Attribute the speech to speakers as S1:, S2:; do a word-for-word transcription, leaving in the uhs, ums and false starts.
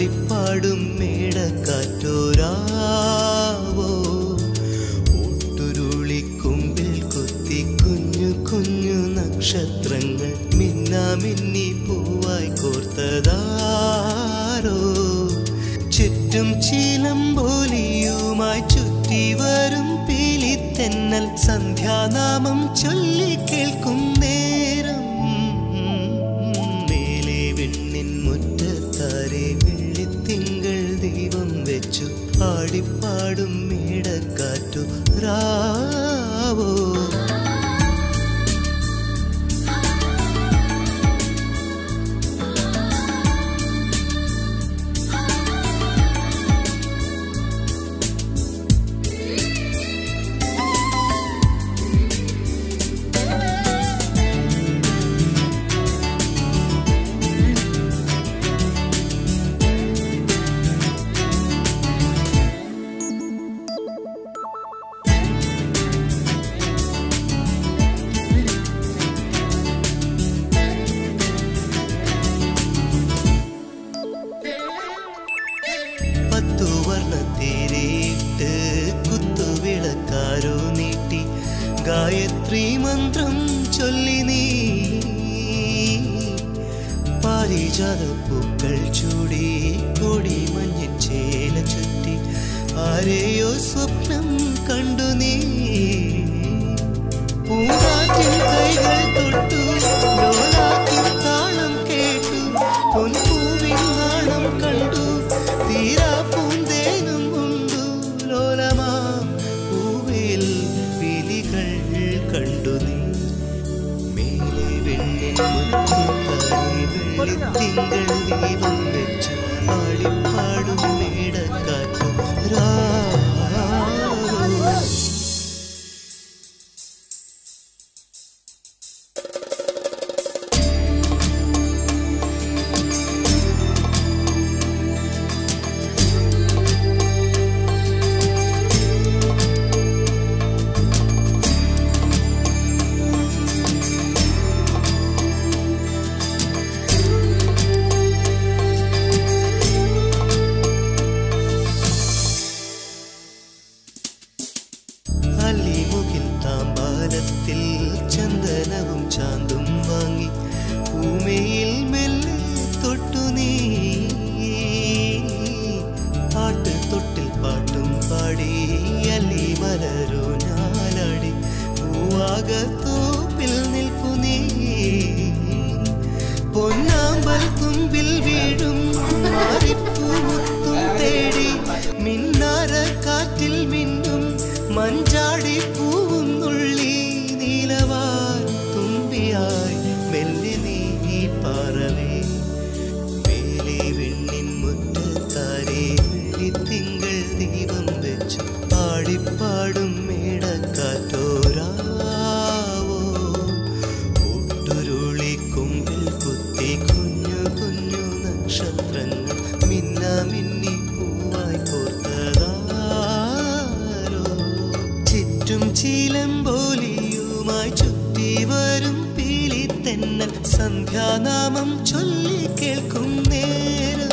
S1: ആടിപ്പാടും മേടക്കാറ്റോരാവോ ഒട്ടുരുളിക്കുമ്പിൽ കുത്തി കുഞ്ഞു കുഞ്ഞു നക്ഷത്രങ്ങൾ മിന്നാ മിന്നി പൂവായി കോർത്തതാരോ ചുറ്റും ചിലമ്പോലിയുമായി ചുറ്റി വരും പീലിത്തെന്നൽ സന്ധ്യാനാമം ചൊല്ലി കേൾക്കും നേരം മേലെ വെണ്ണിൻ മുറ്റത്താരെ വെള്ളിത്തിങ്കൾ ദീപം വെച്ചു ആടിപ്പാടും മേടക്കാറ്റു രാവോ വർണ്ണത്തിരിട്ട് കുത്തുവിളക്കാരോ നീട്ടി ഗായത്രി മന്ത്രം ചൊല്ലി നീ പാരിജാതപ്പൂക്കൾ ചൂടി കൊടി മഞ്ഞിൻ ചേല ചുറ്റി ആരെയോ സ്വപ്നം കണ്ടു നീ പൂങ്കാറ്റിൻ കൈകൾ തൊട്ടു ലോലാക്കിൻ താളം കേട്ടു പൊൻപൂവിൻ നാണം കണ്ടു തീരാ പൂന്തേനും ഉണ്ടു ലോലമാം പൂവിൽ വിളികൾ കണ്ടു നീ മേലെ വെണ്ണിൻ മുറ്റത്താരെ വെള്ളിത്തിങ്കൾ ദീപം വെച്ചു ആടിപ്പാടും മേടക്കാറ്റു അല്ലിമുകിൽ താമ്പാലത്തിൽ ചന്ദനവും ചാന്തും വാങ്ങി ഭൂമിയിൽ മെല്ലെ തൊട്ടു നീ പാട്ട് തൊട്ടിൽ പാട്ടും പാടി അല്ലി മലരോ ഞാലാടി പൂവാകത്തോപ്പിൽ നിൽപ്പു നീ പൊന്നാമ്പൽ തുമ്പിൽ വീഴും മാറിപ്പൂമുത്തും തേടി മിന്നാര കാറ്റിൽ മിന്നും മഞ്ചാടി പൂവും നുള്ളി നീലവാൻ തുമ്പിയായി മെല്ലെ നീ പാറവേ മേലെ വെണ്ണിൻ മുറ്റത്താരെ വെള്ളിത്തിങ്കൾ ദീപം വെച്ചു ആടിപ്പാടും മേടക്കാറ്റോരാവോ ഒട്ടുരുളിക്കുമ്പിൽ കുത്തി കുഞ്ഞു കുഞ്ഞു നക്ഷത്രങ്ങൾ മിന്നാ മിന്നി പൂവായി കോർത്തതാരോ ചുറ്റും ചിലമ്പോലിയുമായി ചുറ്റി വരും പീലിത്തെന്നൽ സന്ധ്യാനാമം ചൊല്ലി കേൾക്കും നേരം